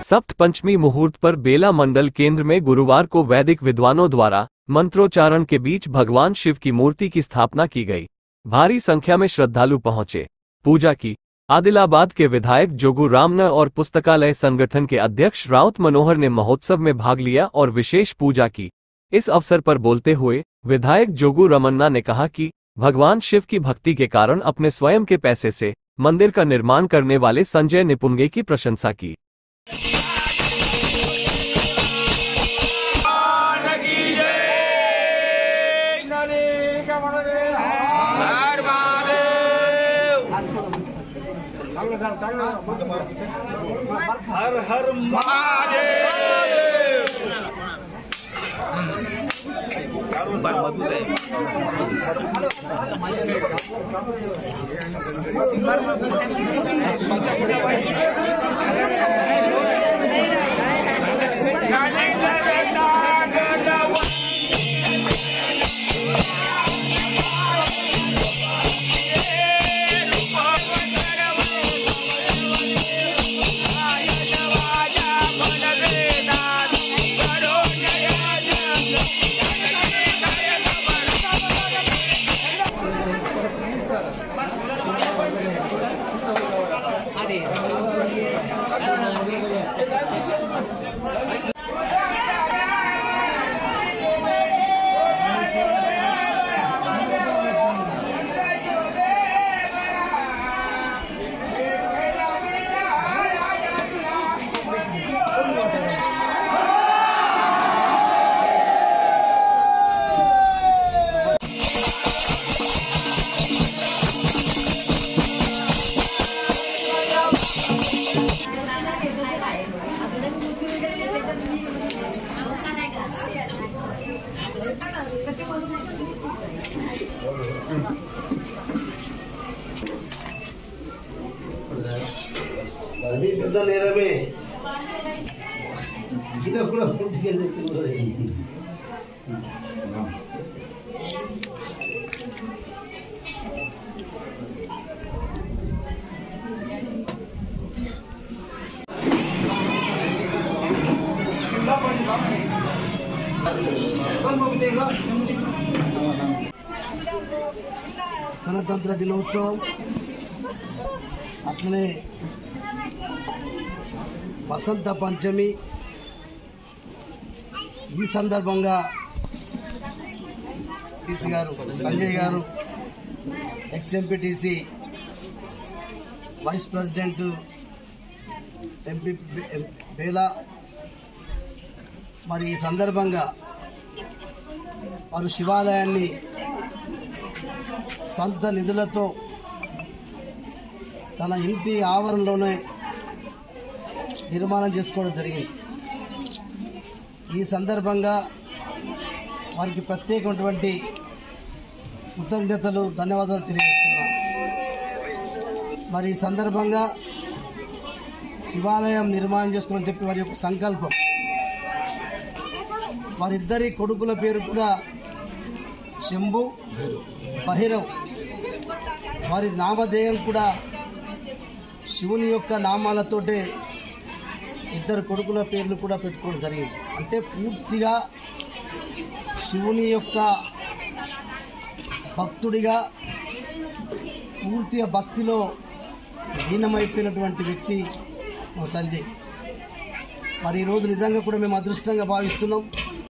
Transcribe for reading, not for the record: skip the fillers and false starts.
बसंत पंचमी मुहूर्त पर बेला मंडल केंद्र में गुरुवार को वैदिक विद्वानों द्वारा मंत्रोच्चारण के बीच भगवान शिव की मूर्ति की स्थापना की गई। भारी संख्या में श्रद्धालु पहुंचे, पूजा की। आदिलाबाद के विधायक जोगू रामन और पुस्तकालय संगठन के अध्यक्ष राउत मनोहर ने महोत्सव में भाग लिया और विशेष पूजा की। इस अवसर पर बोलते हुए विधायक जोगू रमन्ना ने कहा कि भगवान शिव की भक्ति के कारण अपने स्वयं के पैसे से मंदिर का निर्माण करने वाले संजय निपुंगे की प्रशंसा की। हर हर महादेव। అది పెద్ద నేరమే. ఇంకా కూడా పుట్టుకెళ్ళి గణతంత్ర దినోత్సవం అట్లనే వసంత పంచమి ఈ సందర్భంగా టీసీ గారు సంజయ్ గారు ఎక్స్ఎంపీటీసీ వైస్ ప్రెసిడెంట్ ఎంపీ బేలా మరి ఈ సందర్భంగా వారు శివాలయాన్ని సొంత నిధులతో తన ఇంటి ఆవరణలోనే నిర్మాణం చేసుకోవడం జరిగింది. ఈ సందర్భంగా వారికి ప్రత్యేకమైనటువంటి కృతజ్ఞతలు ధన్యవాదాలు తెలియజేస్తున్నాను. మరి ఈ సందర్భంగా శివాలయం నిర్మాణం చేసుకోవాలని చెప్పి వారి యొక్క సంకల్పం, వారిద్దరి కొడుకుల పేరు కూడా శంభు భైరవ్, వారి నామధేయం కూడా శివుని యొక్క నామాలతోటే ఇద్దరు కొడుకుల పేర్లు కూడా పెట్టుకోవడం జరిగింది. అంటే పూర్తిగా శివుని యొక్క భక్తుడిగా పూర్తిగా భక్తిలో లీనమైపోయినటువంటి వ్యక్తి సంజయ్. మరి ఈరోజు నిజంగా కూడా మేము అదృష్టంగా భావిస్తున్నాం.